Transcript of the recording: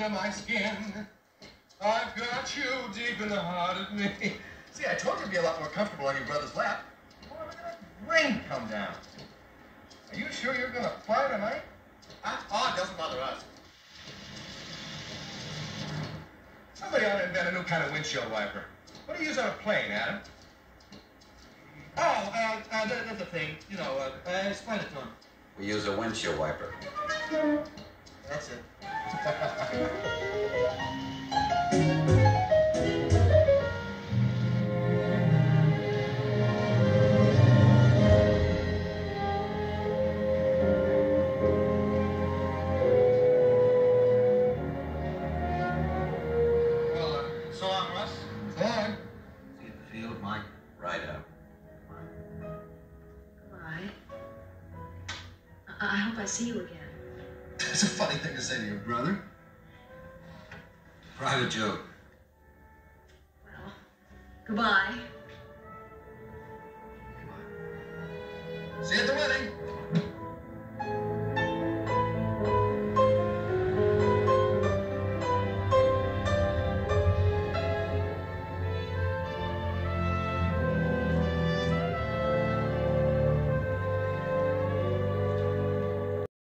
of my skin. I've got you deep in the heart of me. See, I told you it'd be a lot more comfortable on your brother's lap. Boy, look at that rain come down. Are you sure you're gonna fly tonight? Oh, it doesn't bother us. Somebody ought to invent a new kind of windshield wiper. What do you use on a plane, Adam? Oh, that's a thing. You know, explain it to him. We use a windshield wiper. That's it. Well, so long, Russ. So long. See you at the field, Mike. Right up. Goodbye. I hope I see you again. It's a funny thing to say to your brother. Private joke. Well, goodbye. See you at the wedding.